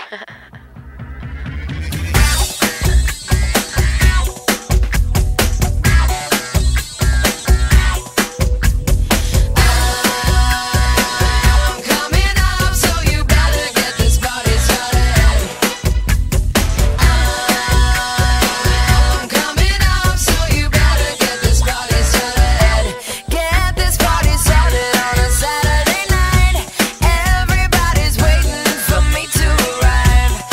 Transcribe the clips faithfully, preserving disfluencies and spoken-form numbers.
Everybody's waiting for me to arrive.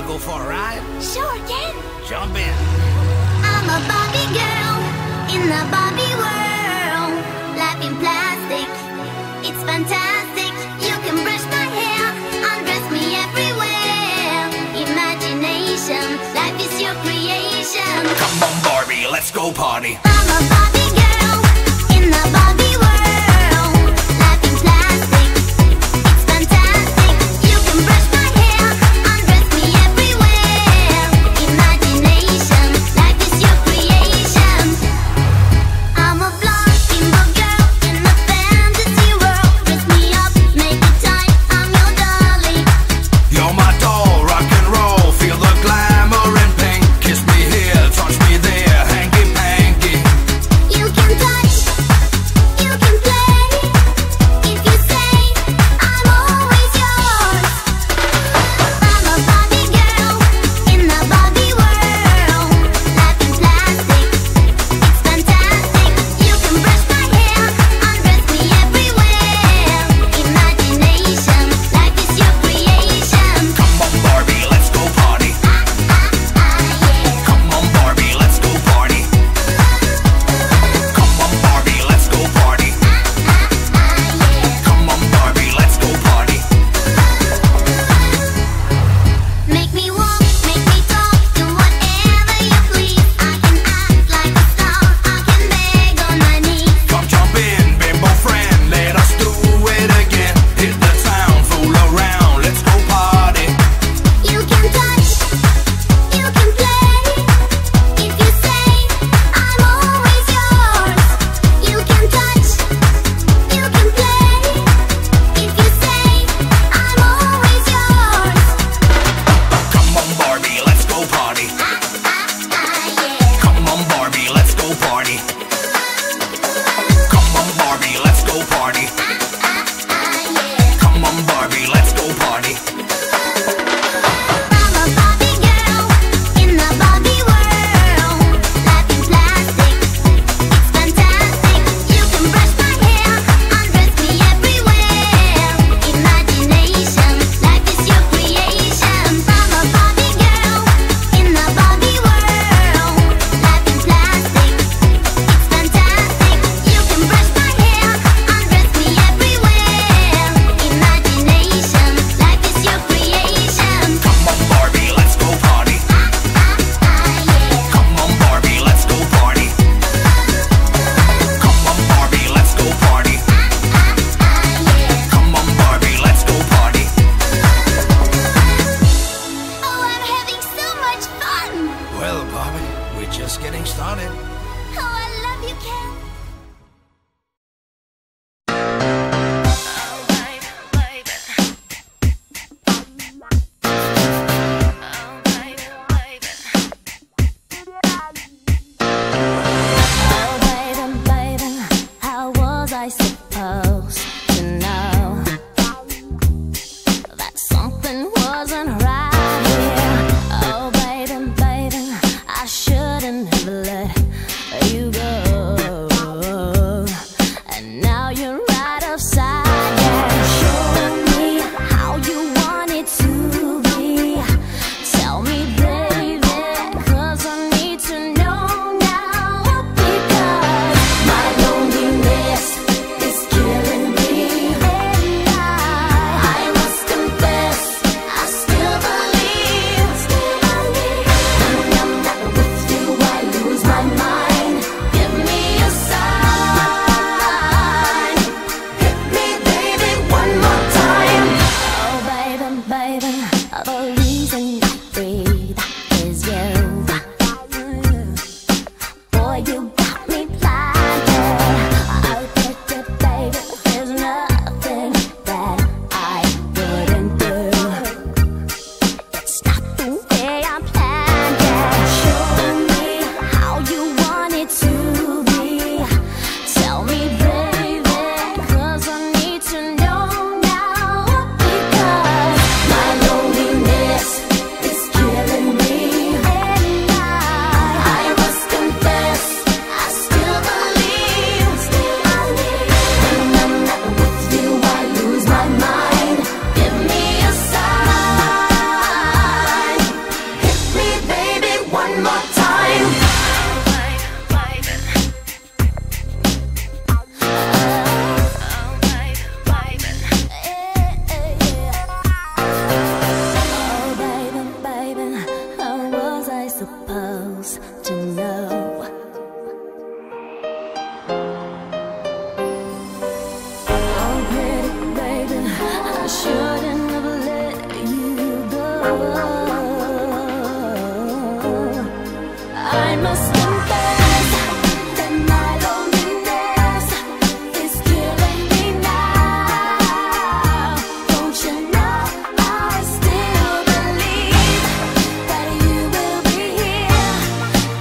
go for a ride? Sure, Ken. Jump in. I'm a Barbie girl in the Barbie world. Life in plastic, it's fantastic. You can brush my hair, undress me everywhere. Imagination, life is your creation. Come on, Barbie, let's go party. I'm a Barbie girl in the Barbie world. Life in plastic, it's fantastic. You can brush my hair, undress me everywhere. Imagination, life is your creation. I'm a blonde bimbo girl in a fantasy world. Dress me up, make it tight, I'm your darling. You're my doll, rock and roll. Feel the glamour and pink. Kiss me here, touch me there, hanky panky. You can touch, you can play. If you say I'm always yours. I'm a Barbie girl in the Barbie world. Life in plastic, it's fantastic. You can brush my hair, undress me everywhere. Imagination, life is your creation. Come on, Barbie, let's go party. Ah, ah, ah, yeah. Come on, Barbie, let's go party. Come on, Barbie, let's go party. Ah, ah, yeah. Come on, Barbie, let's go party. Make me walk, make me talk, do whatever you please. I can act like a star, I can beg on my knees. Come jump in, bimbo friend, let us do it again. Hit the town, fool around, let's go party. You can touch, you can play. If you say I'm always yours. You can touch, you can play. If you say I'm always yours. Come on, Barbie, let's go party. Ah, ah, ah, yeah. Come on, Barbie, let's go party. Come on, Barbie, let's go party. Ah, ah, ah, yeah. Come on, Barbie, let's go party. I'm a Barbie girl in the Barbie world. Life in plastic, it's fantastic. You can brush my hair, undress me everywhere. Imagination, life is your creation. I'm a Barbie girl in the Barbie world. Life in plastic, it's fantastic. You can brush my hair, undress me everywhere. Imagination, life is your creation. Come on, Barbie, let's go party. Ah, ah, ah, yeah. Come on, Barbie, let's go party. Come on, Barbie, let's go party. Ah, ah, ah, yeah. Come on, Barbie, let's go party. Oh, I'm having so much fun. Well, Barbie, we're just getting started. Oh, I love you, Ken. Oh, baby, baby, how was I supposed to know that something wasn't right here? Oh, baby, baby, I shouldn't have let supposed to know? Oh, pretty baby, I shouldn't have let you go. I must confess that my loneliness is killing me now. Don't you know I still believe that you will be here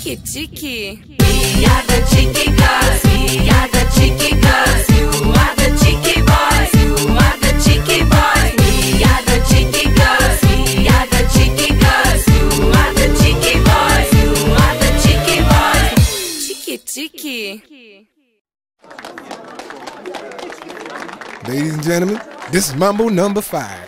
Cheeky, cheeky. We are the cheeky girls. We are the cheeky girls. You are the cheeky boys. You are the cheeky boys. We are the cheeky girls. We are the cheeky girls. You are the cheeky boys. You are the cheeky boys. Cheeky, cheeky. Ladies and gentlemen, this is Mambo number five.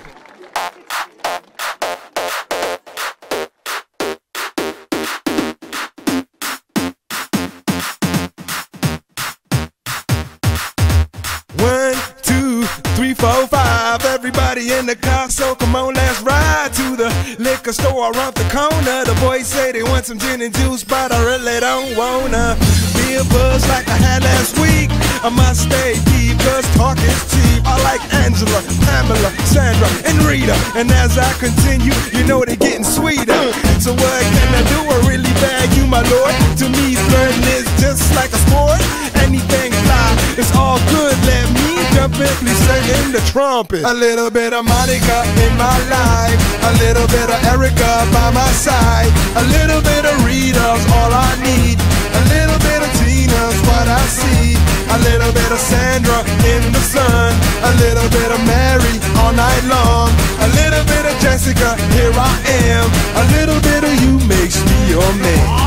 One, two, three, four, five. Everybody in the car, so come on, let's ride to the liquor store around the corner. The boys say they want some gin and juice, but I really don't wanna be a buzz like I had last week. I must stay deep, cause talk is cheap. I like Angela, Pamela, Sandra, and Rita. And as I continue, you know they're getting sweeter. So what can I do? I really bag you, my lord. To me, flirting is just like a sport. Anything fly, it's all good. Let me jump in, please sing in the trumpet. A little bit of Monica in my life, a little bit of Erica by my side, a little bit of Rita's all I need, a little bit of Tina's what I see, a little bit of Sandra in the sun, a little bit of Mary all night long, a little bit of Jessica, here I am, a little bit of you makes me your man.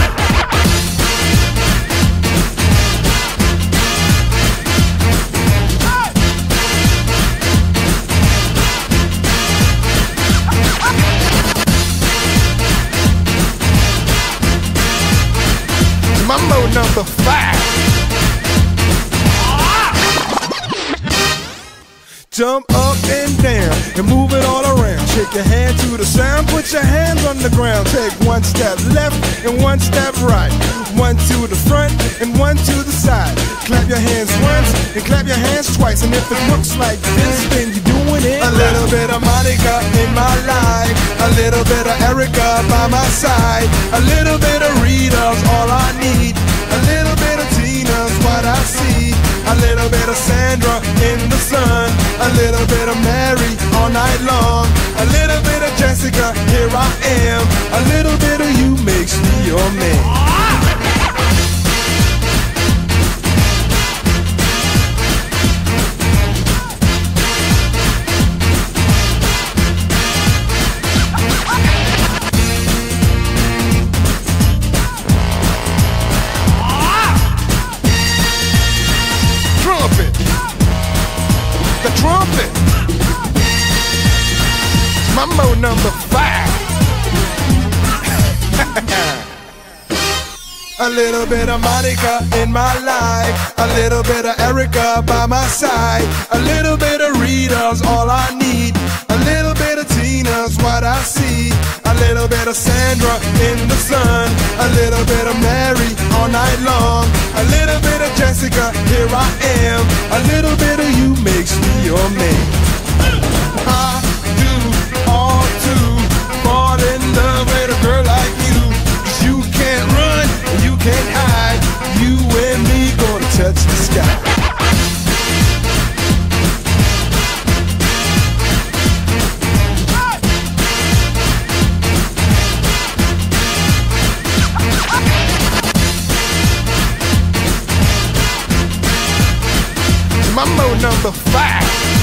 Mambo number five. Jump up and down and move it all around. Shake your hand to the sound, put your hands on the ground. Take one step left and one step right. One to the front and one to the side. Clap your hands once and clap your hands twice. And if it looks like this, then you're doing it. A little bit of Monica in my life, a little bit of Erica by my side, a little bit of Rita's all I need, a little bit of Tina's what I see, a little bit of Sandra in the sun, a little bit of Mary all night long, a little bit of Jessica, here I am, a little bit of you makes me your man. The trumpet. Mambo number five. A little bit of Monica in my life, a little bit of Erica by my side, a little bit of Rita's all I need, a little bit of Tina's what I see, a little bit of Sandra in the sun, a little bit of Mary all night long, a little bit of Jessica, here I am, a little bit of you makes me your man. I do all to fall in love with a girl like you, 'cause you can't run, you can't hide, you and me gonna touch the sky. Mambo number five.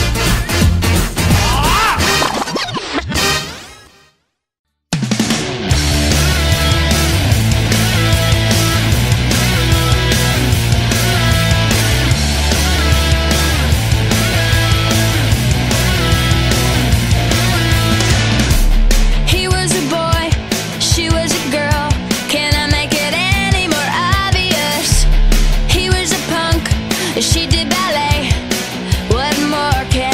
He was a boy, she was a girl. Can I make it any more obvious? He was a punk, she did ballet. What more can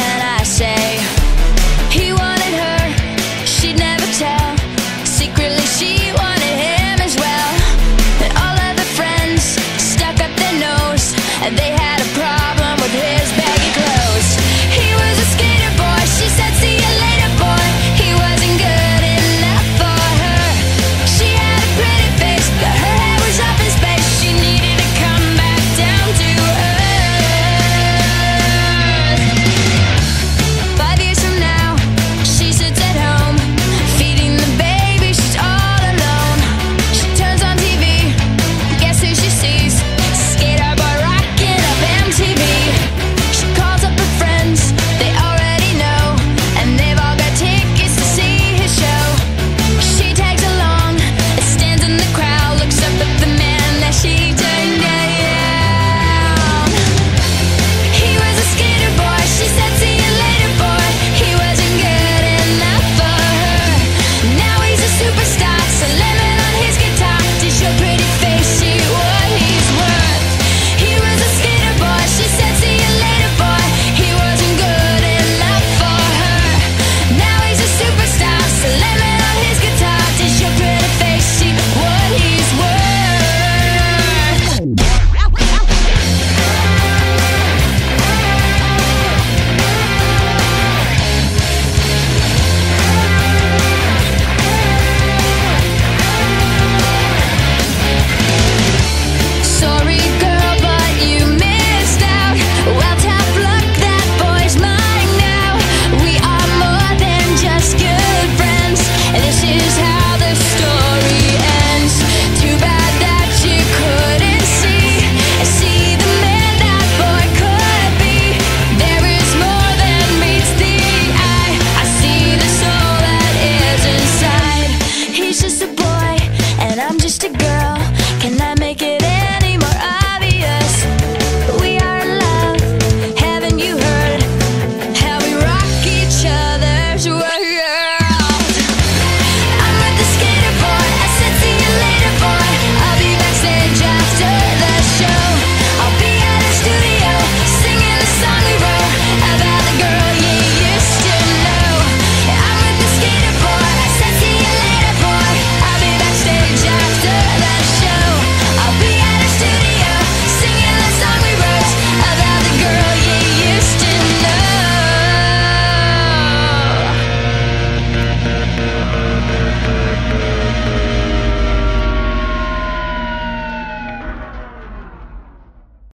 just a girl.